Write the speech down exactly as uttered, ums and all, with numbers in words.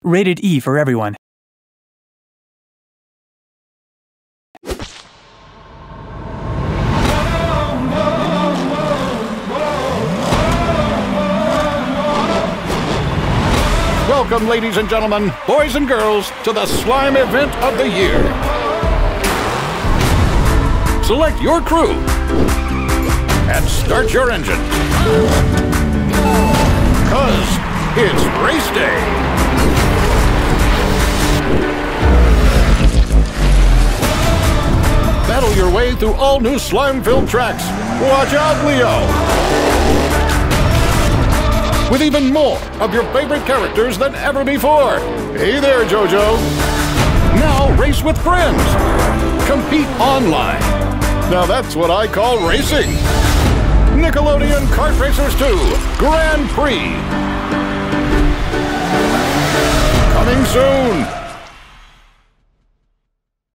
Rated E for everyone. Welcome, ladies and gentlemen, boys and girls, to the slime event of the year. Select your crew and start your engine. 'Cause it's race day. Battle your way through all new slime-filled tracks. Watch out, Leo! With even more of your favorite characters than ever before. Hey there, JoJo. Now race with friends. Compete online. Now that's what I call racing. Nickelodeon Kart Racers two Grand Prix. Coming soon.